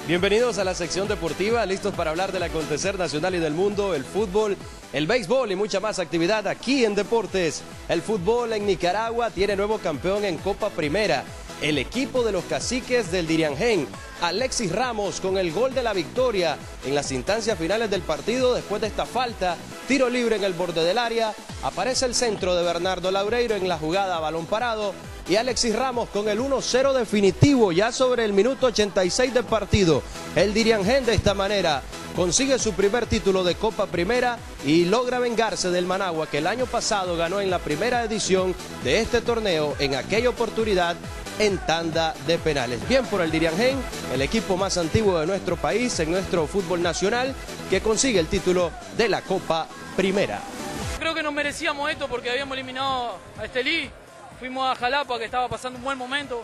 Bienvenidos a la sección deportiva, listos para hablar del acontecer nacional y del mundo, el fútbol, el béisbol y mucha más actividad aquí en Deportes. El fútbol en Nicaragua tiene nuevo campeón en Copa Primera, el equipo de los Caciques del Diriangén. Alexis Ramos con el gol de la victoria en las instancias finales del partido. Después de esta falta, tiro libre en el borde del área, aparece el centro de Bernardo Laureiro en la jugada a balón parado y Alexis Ramos con el 1-0 definitivo ya sobre el minuto 86 del partido. El Diriangén de esta manera consigue su primer título de Copa Primera y logra vengarse del Managua, que el año pasado ganó en la primera edición de este torneo, en aquella oportunidad en tanda de penales. Bien por el Diriangén, el equipo más antiguo de nuestro país en nuestro fútbol nacional, que consigue el título de la Copa Primera. Creo que nos merecíamos esto porque habíamos eliminado a Estelí, fuimos a Jalapa, que estaba pasando un buen momento,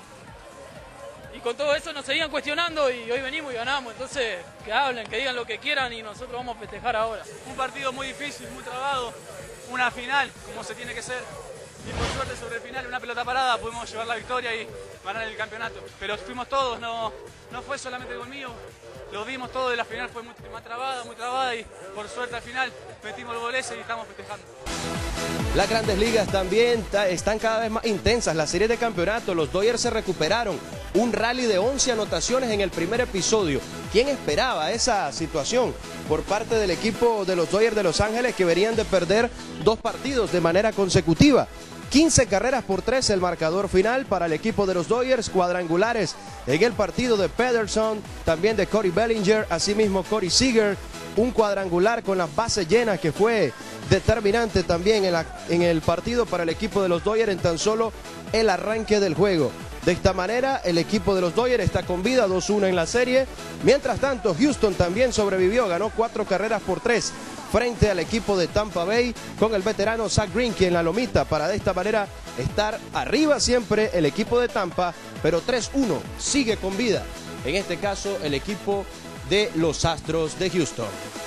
y con todo eso nos seguían cuestionando y hoy venimos y ganamos. Entonces que hablen, que digan lo que quieran y nosotros vamos a festejar ahora. Un partido muy difícil, muy trabado, una final como se tiene que ser. Y por suerte sobre el final, una pelota parada, pudimos llevar la victoria y ganar el campeonato. Pero fuimos todos, no fue solamente gol mío, lo vimos todos, de la final fue muy trabada y por suerte al final metimos el gol ese y estamos festejando. Las grandes ligas también están cada vez más intensas. La serie de campeonato, los Dodgers se recuperaron. Un rally de 11 anotaciones en el primer episodio. ¿Quién esperaba esa situación por parte del equipo de los Dodgers de Los Ángeles, que venían de perder 2 partidos de manera consecutiva? 15 carreras por 3 el marcador final para el equipo de los Dodgers, cuadrangulares en el partido de Pederson, también de Cody Bellinger, asimismo Corey Seager, un cuadrangular con las bases llenas que fue determinante también en el partido para el equipo de los Dodgers en tan solo el arranque del juego. De esta manera, el equipo de los Dodgers está con vida, 2-1 en la serie. Mientras tanto, Houston también sobrevivió, ganó 4 carreras por 3 frente al equipo de Tampa Bay con el veterano Zach Greinke en la lomita, para de esta manera estar arriba siempre el equipo de Tampa, pero 3-1 sigue con vida. En este caso, el equipo de los Astros de Houston.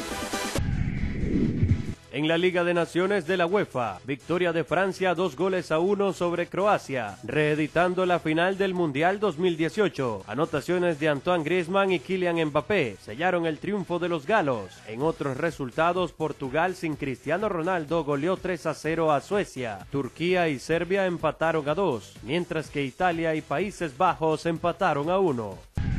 En la Liga de Naciones de la UEFA, victoria de Francia 2-1 sobre Croacia, reeditando la final del Mundial 2018. Anotaciones de Antoine Griezmann y Kylian Mbappé sellaron el triunfo de los galos. En otros resultados, Portugal sin Cristiano Ronaldo goleó 3-0 a Suecia. Turquía y Serbia empataron a 2, mientras que Italia y Países Bajos empataron a 1.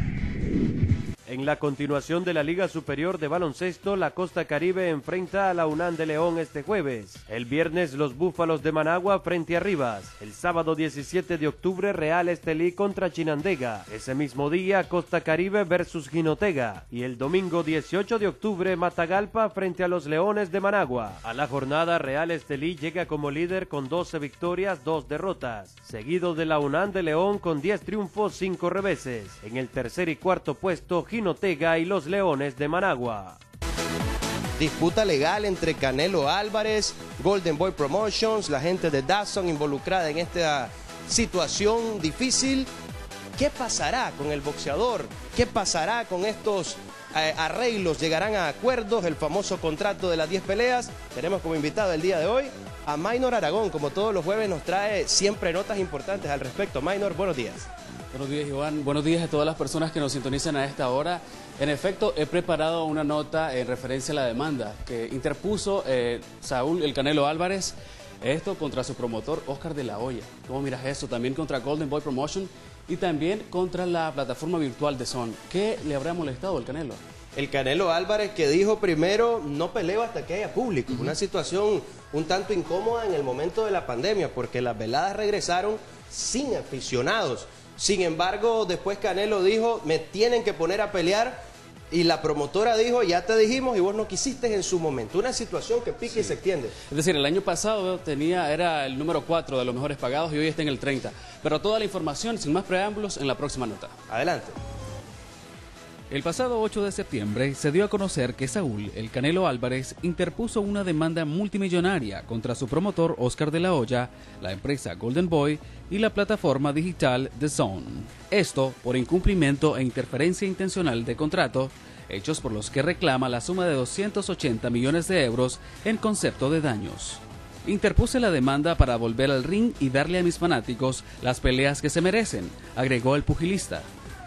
En la continuación de la Liga Superior de Baloncesto, la Costa Caribe enfrenta a la UNAM de León este jueves. El viernes, los Búfalos de Managua frente a Rivas. El sábado 17 de octubre, Real Estelí contra Chinandega. Ese mismo día, Costa Caribe versus Jinotega. Y el domingo 18 de octubre, Matagalpa frente a los Leones de Managua. A la jornada, Real Estelí llega como líder con 12 victorias, 2 derrotas. Seguido de la UNAM de León con 10 triunfos, 5 reveses. En el tercer y cuarto puesto, Jinotega y los Leones de Managua. Disputa legal entre Canelo Álvarez, Golden Boy Promotions, la gente de DAZN involucrada en esta situación difícil. ¿Qué pasará con el boxeador? ¿Qué pasará con estos arreglos? ¿Llegarán a acuerdos? El famoso contrato de las 10 peleas. Tenemos como invitado el día de hoy a Maynor Aragón. Como todos los jueves nos trae siempre notas importantes al respecto. Maynor, buenos días. Buenos días, Iván. Buenos días a todas las personas que nos sintonizan a esta hora. En efecto, he preparado una nota en referencia a la demanda que interpuso Saúl El Canelo Álvarez, esto contra su promotor Oscar de la Hoya. ¿Cómo miras eso? También contra Golden Boy Promotion y también contra la plataforma virtual de DAZN. ¿Qué le habrá molestado el Canelo? El Canelo Álvarez, que dijo primero, no peleo hasta que haya público. Una situación un tanto incómoda en el momento de la pandemia, porque las veladas regresaron sin aficionados. Sin embargo, después Canelo dijo, me tienen que poner a pelear, y la promotora dijo, ya te dijimos y vos no quisiste en su momento. Una situación que pica y se extiende. Es decir, el año pasado era el número 4 de los mejores pagados y hoy está en el 30. Pero toda la información, sin más preámbulos, en la próxima nota. Adelante. El pasado 8 de septiembre se dio a conocer que Saúl El Canelo Álvarez interpuso una demanda multimillonaria contra su promotor Oscar de la Hoya, la empresa Golden Boy y la plataforma digital DAZN. Esto por incumplimiento e interferencia intencional de contrato, hechos por los que reclama la suma de 280 millones de euros en concepto de daños. Interpuse la demanda para volver al ring y darle a mis fanáticos las peleas que se merecen, agregó el pugilista.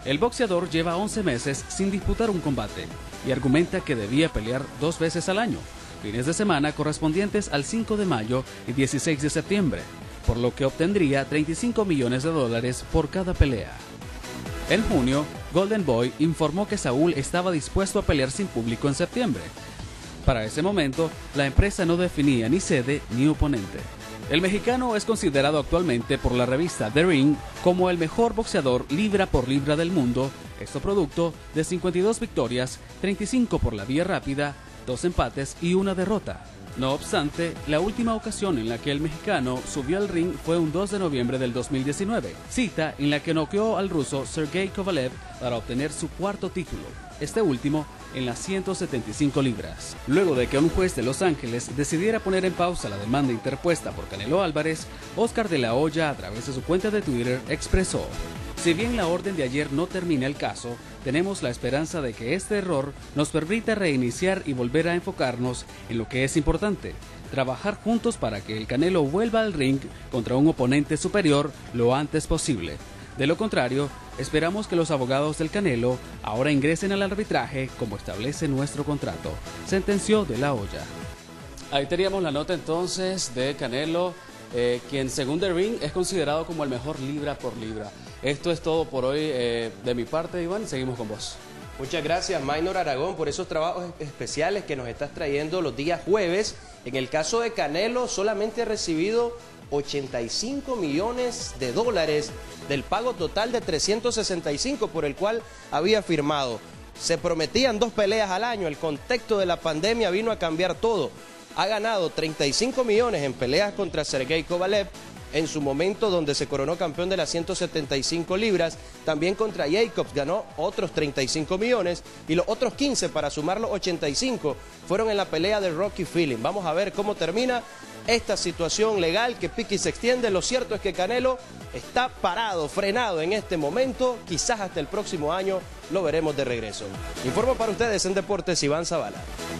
El boxeador lleva 11 meses sin disputar un combate y argumenta que debía pelear 2 veces al año, fines de semana correspondientes al 5 de mayo y 16 de septiembre, por lo que obtendría $35 millones por cada pelea. En junio, Golden Boy informó que Saúl estaba dispuesto a pelear sin público en septiembre. Para ese momento, la empresa no definía ni sede ni oponente. El mexicano es considerado actualmente por la revista The Ring como el mejor boxeador libra por libra del mundo, esto producto de 52 victorias, 35 por la vía rápida, 2 empates y 1 derrota. No obstante, la última ocasión en la que el mexicano subió al ring fue un 2 de noviembre del 2019, cita en la que noqueó al ruso Sergey Kovalev para obtener su 4º título, este último en las 175 libras. Luego de que un juez de Los Ángeles decidiera poner en pausa la demanda interpuesta por Canelo Álvarez, Oscar de la Hoya, a través de su cuenta de Twitter, expresó: "Si bien la orden de ayer no termina el caso, tenemos la esperanza de que este error nos permita reiniciar y volver a enfocarnos en lo que es importante, trabajar juntos para que el Canelo vuelva al ring contra un oponente superior lo antes posible. De lo contrario, esperamos que los abogados del Canelo ahora ingresen al arbitraje como establece nuestro contrato", sentenció de la Hoya. Ahí teníamos la nota entonces de Canelo, quien según The Ring es considerado como el mejor libra por libra. Esto es todo por hoy de mi parte, Iván. Seguimos con vos. Muchas gracias, Maynor Aragón, por esos trabajos especiales que nos estás trayendo los días jueves. En el caso de Canelo, solamente ha recibido $85 millones del pago total de 365 por el cual había firmado. Se prometían 2 peleas al año, el contexto de la pandemia vino a cambiar todo. Ha ganado 35 millones en peleas contra Sergey Kovalev, en su momento donde se coronó campeón de las 175 libras, también contra Jacobs ganó otros 35 millones y los otros 15 para sumar los 85 fueron en la pelea de Rocky Fielding. Vamos a ver cómo termina esta situación legal que pique y se extiende. Lo cierto es que Canelo está parado, frenado en este momento, quizás hasta el próximo año lo veremos de regreso. Informo para ustedes en Deportes, Iván Zavala.